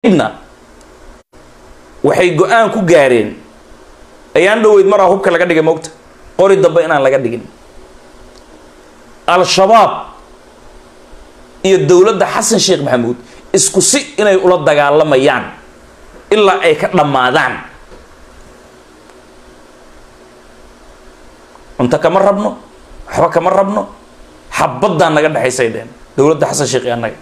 kadibna waxay go'aan ku gaareen ayaan dhaweyd mar hubka laga dhigay moogta qori dambe inaan laga dhigin al-shabaab iyo dawladda xasan sheekh maxamuud isku si inay ula dagaalamayaan ilaa ay ka dhamaadaan unta kama rabno waxba kama rabno xabadaan naga dhaxaysay deen dawladda xasan sheekh iyo annaga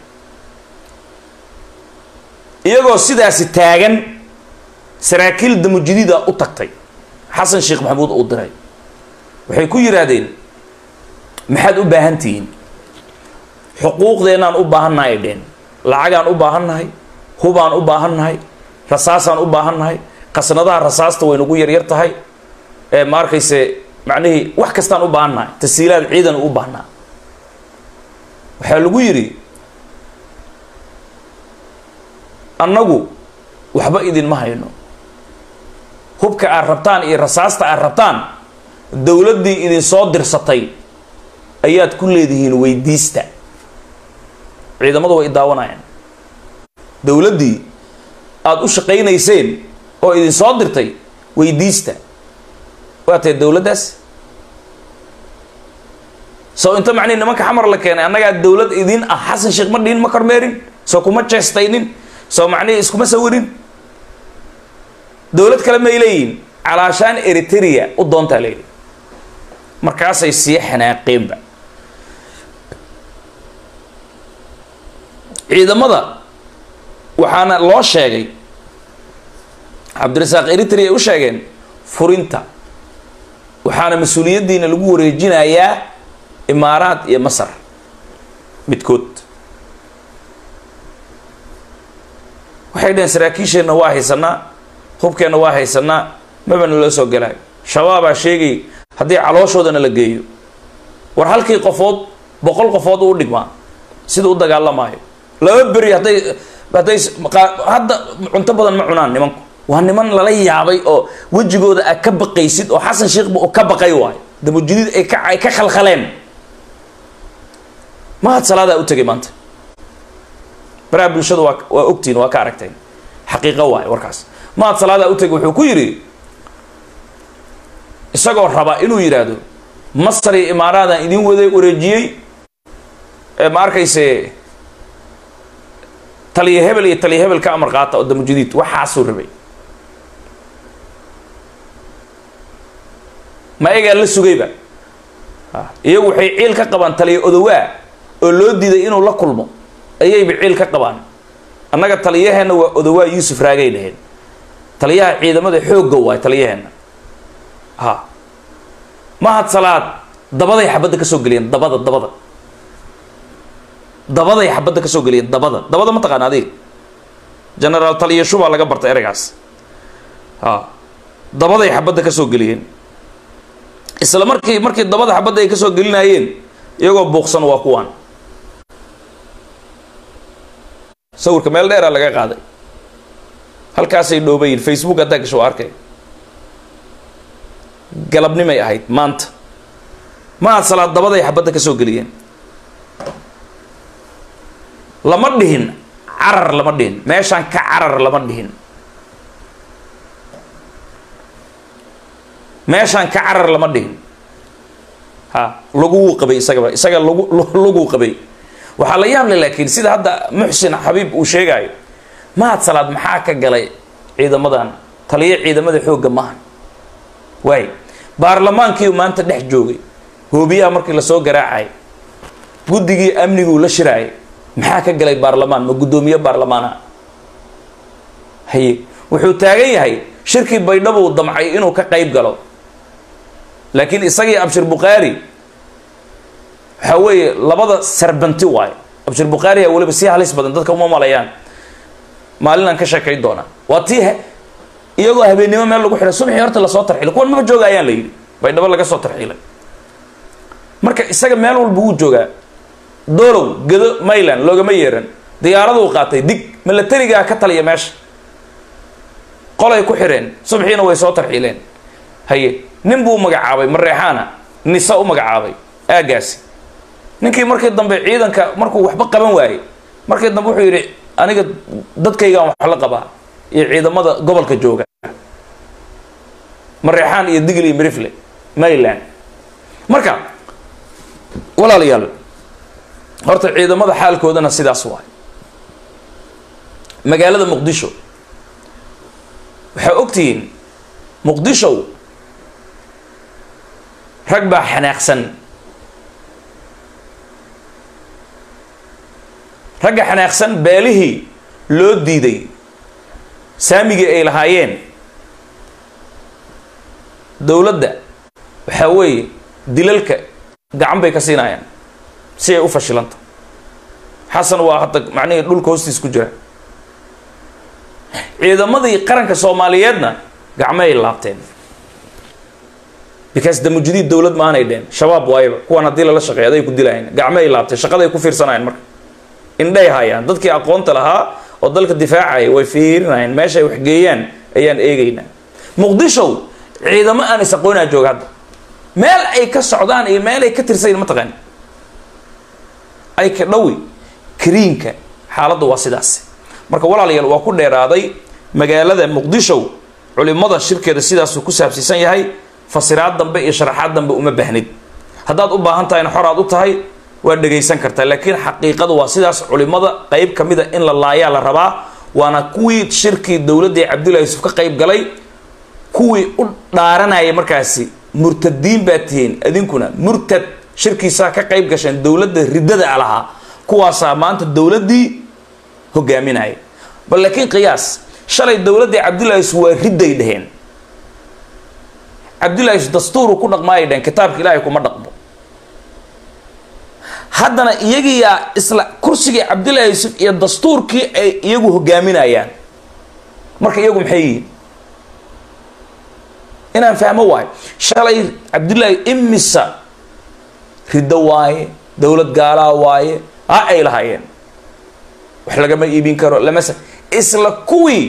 iyagoo sidaasi taagan saraakiil damujidida u tagtay xasan sheekh maxamuud uu diray waxay ku yiraahdeen maxaad u baahan tihiin xuquuqdeenaan u baahannahay dheen lacagaan u baahannahay hubaan u baahannahay rasaasaan u baahannahay qasnadaha rasaasta way nagu yaryar tahay ma arkayse macnihii wax kastaan u baahannahay tasiilaad ciidan u baahnaa waxaa lagu yidhi annagu waxba idinma hayno hubka aad rabtaan iyo rasaasta aad rabtaan dawladdii idin soo dirsatay ayaad ku leedihiin weydiista ciidamadu way daawanayaan dawladdii aad u shaqaynayseen oo idin soo dirtay weydiista waa tahay dawladdaas soo inta macnihi nimanka xamar la keenay annagaa dawlad idin ah xasan sheekh ma dhihin ma kormeerin soo kuma jeestaynin soo macnihi iskuma sawirin dawlad kale may leeyihin calaashaan eritrea u doontaa leeyihi markaasay sii xanaaqeenba ciidamada waxaana loo sheegay cabdirasaaq eritrea u sheegeen furinta waxaana mas-uuliyaddiina lagu wareejinayaa imaaraad iyo masar midkood waxay dhaheen saraakiisheenna waa haysanaa hubkeenna waa haysanaa mabana loo soo galaayo shabaabaa sheegay haddii calooshoodana la geeyo war halkii qofood 100 qofood u dhigmaa sida u dagaalamaayo laba beri hadday hadda cunto badan ma cunaan nimanku waa niman lala yaabay oo wejigooda aad ka baqaysid oo xasan sheekh uu ka baqay waayo damujidid ay ka khalkhaleen mahad salaada u tagay maanta baraha bulshada waa ogtiin waa ka aragteen xaqiiqo waayo warkaas mahad salaada u tagay wuxuu ku yiri isagoo raba inuu yiraahdo masar iyo imaaraadaan idin wareejiyey ma arkayse taliye hebel ka amar qaata oo damujidid waxaasuu rabay ma egaa la sugayba iyagu waxay ciil ka qabaan taliye odowaa oo loo diiday inuu la kulmo ayayba ciil ka qabaan annaga taliyaheena waa odowaa yuusuf raagay dhaheen taliyaha ciidamada xoogga waay taliyaheena mahad salaad dabaday xabadda ka soo geliyeen dabaday xabadda ka soo geliyeen dabada ma taqaan adiga generaal taliye shubaa laga bartay ereygaas dabaday xabadda ka soo geliyeen isla markii dabada xabadda ay ka soo gelinayeen iyagoo buuqsan waa kuwaan sawirka meel dheeraa laga qaaday halkaasay dhoobayiin Facebook haddaa gasho arkay galabnimay ahayd maanta mahad salaad dabaday xabadda ka soo geliyeen lama dhihin carar lama dhihin meeshaan ka carar lama dhihin meeshaan ka carar lama dhihin lagu qabay isaga lagu qabay waxaa la yaab leh laakiin sida hadda muxsin xabiib uu sheegayo mahad salaad maxaa ka galay ciidamadan taliye ciidamada xoogga maaha waay baarlamaankii maanta dhex joogay hoobiyaha markii la soo garaacay guddigii amnigu la shiraay maxaa ka galay baarlamaan ma gudoomiye baarlamaana haye wuxuu taagan yahay shirkii baydhabo damcay inuu ka qayb galo laakiin isagii abshir buqaari waxa weeye labada sarbanti waay abshir buqaari ayaa waliba si halis badan dadka uma malayaan maalinaan ka sheekay doona waa tii iyagoo habeenimo meel lagu xiray subaxii horta la soo tarxilay kuwan ma joogayaan la yiri baydhabo laga soo tarxilay marka isaga meel walba uu joogaa doolow gado maylan loogama yeeran diyaaradu qaatay dig militariga ka taliya meesha qolay ku xireen subaxiina way soo tarxiileen haye nin buu magacaabay mareexaana nisa u magacaabay aagaasi ninkii markii dambe ciidanka markuu waxba qaban waayay markii dambe wuxuu yiri aniga dadkaygaan wax la qabaa iyo ciidamada gobolka jooga Mareexaan iyo Digli iyo Mirifle Maryland marka walaalayaal horta ciidamada xaalkoodana sidaas waay magaalada Muqdisho waxa ogtiin Muqdisho rag baa xanaaqsan ragga xanaaqsan beelihii loo diiday saamigii ay lahaayeen dawladda waxa weeye dilalka gacan bay ka siinayaan si ay u fashilanta xasan waa hadda macnaheedu dhulka hoostiis ku jira ciidamadii qaranka Soomaaliyeedna gacmay laabteen because the mujidi dawlad ma aanay dheen shabaab waayba kuwan hadii la shaqeeyo ay ku dilayeen gacmay laabteen shaqaday ku fiirsanayeen marka indhay hayaan dadkii aqoonta lahaa oo dalka difaacay way fiirinayeen meesha ay wax geeyaan ayaan eegaynaa Muqdisho ciidamo aan isaqoonaa jooga hadda meel ay ka socdaan iyo meel ay ka tirsan ma taqaan ay ka dhawi kariinka xaaladdu waa sidaas marka walaalayaal waa ku dheeraaday magaalada Muqdisho culimada shirkeeda sidaas uu ku saabsiisan yahay fasiraad dambe iyo sharaxaad dambe uma baahnid haddaad u baahan tahay xoraad u tahay waa dhageysan kartaa laakiin xaqiiqadu waa sidaas culimada qayb kamida in la laayaa la rabaa waana kuwii shirkii dawladda Cabdullaahi Yuusuf ka qayb galay kuwii u dhaaranaya markaasi murtadiin baa tihiin adinkuna murtad shirkiisa ka qayb gashan dawladda ridada alaha kuwaasa maanta dawladii hogaaminay bal laakiin qiyaas shalay dawladda Cabdullaahi Yuusuf waa riday dhaheen Cabdullaahi Yuusuf dastuur ku dhaqmaayeen kitaabka Ilaahay kuma dhaqmo haddana iyagiya isla kursiga Cabdullaahi Yuusuf iyo dastuurkii ay iyagu hogaaminayaan marka iyagu maxay yihiin inaan fahmo waay shalay Cabdullaahi imisa ridda waaye dawlad gaala waaye ay lahaayeen wax laga ma iibin karo lama isla kuwii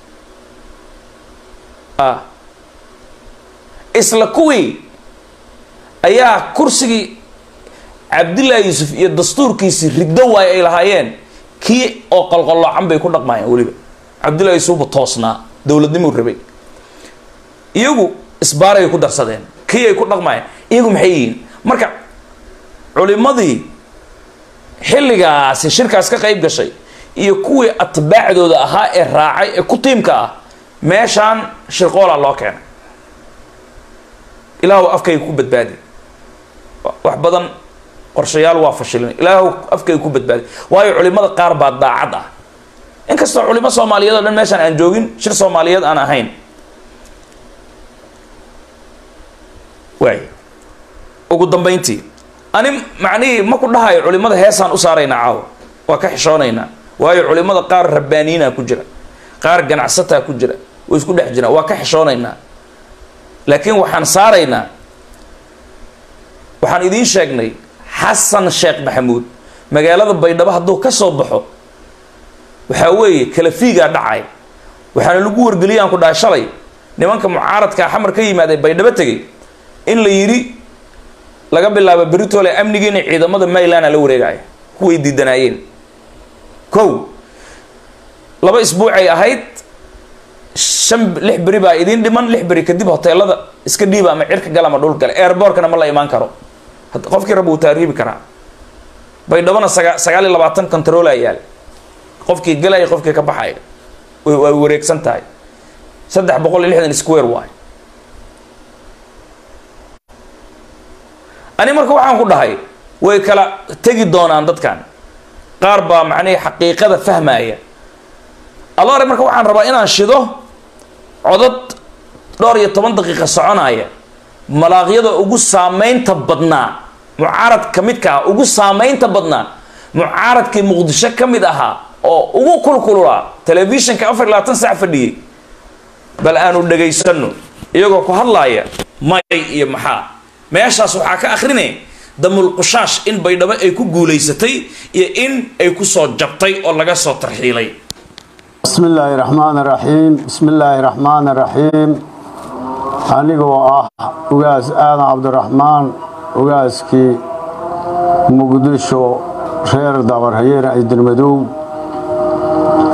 isla kuwii ayaa kursigii Cabdullaahi Yuusuf iyo dastuurkiisi ridda waay ay lahaayeen kii oo qalqaloocan bay ku dhaqmayaan waliba Cabdullaahi Yuusuf toosnaa dawladnimo rabay iyagu isbaaray ku darsadeen kii ay ku dhaqmayaan iyagu maxay yihiin marka culimadii xilligaas shirkaas ka qayb gashay iyo kuwii atbaacdooda ahaa ee raacay ee ku tiimka ah meeshaan shirqoola loo keenay ilaahu afkay ku badbaadi wax badan qorshayaal waa fashilin ilaahu afkay ku badbaadi waayo culimada qaar baa daacad ah inkastoo culimo Soomaaliyeed oo dhan meeshaan aan joogin shir Soomaaliyeed aan ahayn way ugu dambeyntii ani macnii ma ku dhahayo culimada heesaan u saarayna caaw waa ka xishoonaynaa waayo culimada qaar rabbaaniina ku jira qaar ganacsata ku jira way isku dhex jiraan waa ka xishoonaynaa laakiin waxaan saaraynaa waxaan idiin sheegnay Xasan Sheekh Maxamuud magaalada Baydhabo hadduu ka soo baxo waxa weeye kala fiiga dhacay waxaan lagu wargeliyaan ku dhahay shalay nimanka mucaaradka xamar ka yimaaday Baydhabo tagay in la yiri laga bilaabo Britole amnigiina ciidamada Maryland la wareegay kuway diidanayeen kow laba isbuuc ay ahayd 6 bari baa idin dhiman 6 bari kadib hoteelada iska dhiiba ama cirka gal ama dhul gal airportkana ma la iman karo qofkii rabo taariibi kara Baydhabona 29 control ayaal qofkii galay qofkii ka baxay way wareegsan tahay 360 square waay ani marka waxaan ku dhahay way kala tagi doonaan dadkan qaar baa macnaa xaqiiqada fahmaya Allah marka waxaan rabaa inaan shido codad 12 daqiiqo soconaya malaaqyada ugu saameynta badnaa mucaarad kamidka ugu saameynta badnaa mucaaradkii Muqdisho kamid ahaa oo ugu kulkulula telefishinka 24 saac fadhiyay bal aanu dhageysano iyagoo ku hadlaaya may iyo maxaa meeshaas waxa ka akhrinay damul qushash in Baydhabo ay ku guuleysatay iyo in ay ku soo jabtay oo laga soo tarxiilay bismillahir rahmanir rahim bismillahir rahmanir rahim anigoo ugaas aadan Cabdiraxmaan ugaaskii Muqdisho reer dabar hayeer ay dirmadow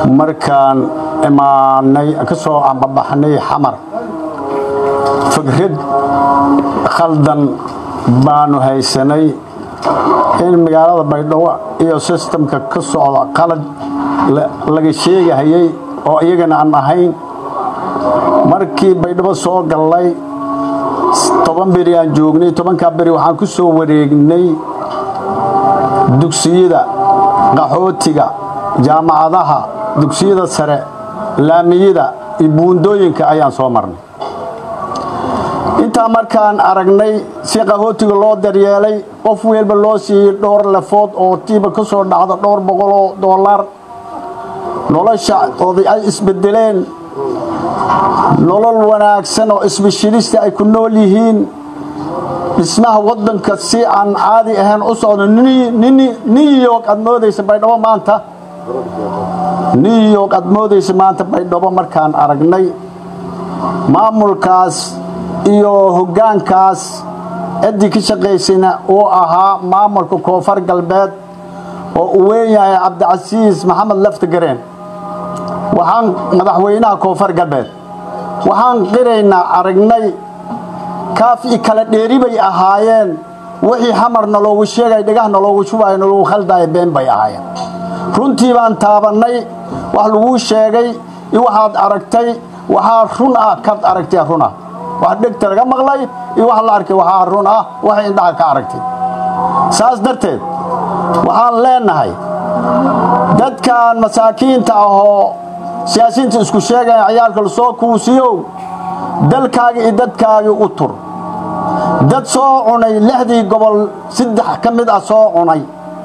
markaan imaanay ka soo ambabaxnay xamar fikrad khaldan baanu haysanay in magaalada Baydhabo iyo systemka ka socda qalad laga sheegayay oo iyagana aan ahayn markii Baydhabo soo galay 10 beri aan joognay 10ka beri waxaan ku soo wareegnay dugsiyada qaxootiga jaamacadaha dugsiyada sare laamiyada iyo buundooyinka ayaan soo marnay inta markaan aragnay si qaxootiga loo daryeelay qof weelba loo siiyay dhowr lafood oo tiiba ka soo dhacdo $200 nolosha ay isbedeleen nolol wanaagsan oo isbishilista ay ku nool yihiin dhismaha wadanka si aan caadi ahayn u socdo New York aad moodaysa Baydhabo maanta New York aad moodaysa maanta Baydhabo markaan aragnay maamulkaas iyo hoggaankaas cidii ka shaqeysayna oo ahaa maamulka Koonfur Galbeed oo uu weeyahay Cabdicasiis Maxamed Laftagareen waxaan madaxweynaha Koonfur Galbeed waxaan qiraynaa aragnay kaafi kala dheeri bay ahaayeen wixii xamarna loogu sheegay dhagahna loogu shubay loogu khalday been bay ahaayeen runtii baan taabanay wax lagu sheegay iyo waxaad aragtay waxa run ah ka aragtay run ah wax dhigta laga maqlay iyo wax la arkay waxa run ah wax indhaha ka aragtay saas darteed waxaan leenahay dadkan masaakiinta ah oo siyaasiyiinta isku sheegay ciyaalka soo kuusiyo dalkaaga iyo dadkaaga u tur dad soo cunay 6 gobol 3 kamid ah soo cunay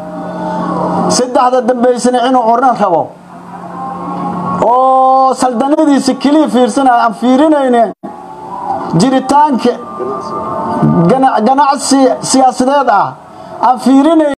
3 dambeysana inuu curan rabo oo saldanadiisa kaliya fiirsanay aan fiirinayne jiritaanka ganacsi siyaasadeed ah aan fiirinay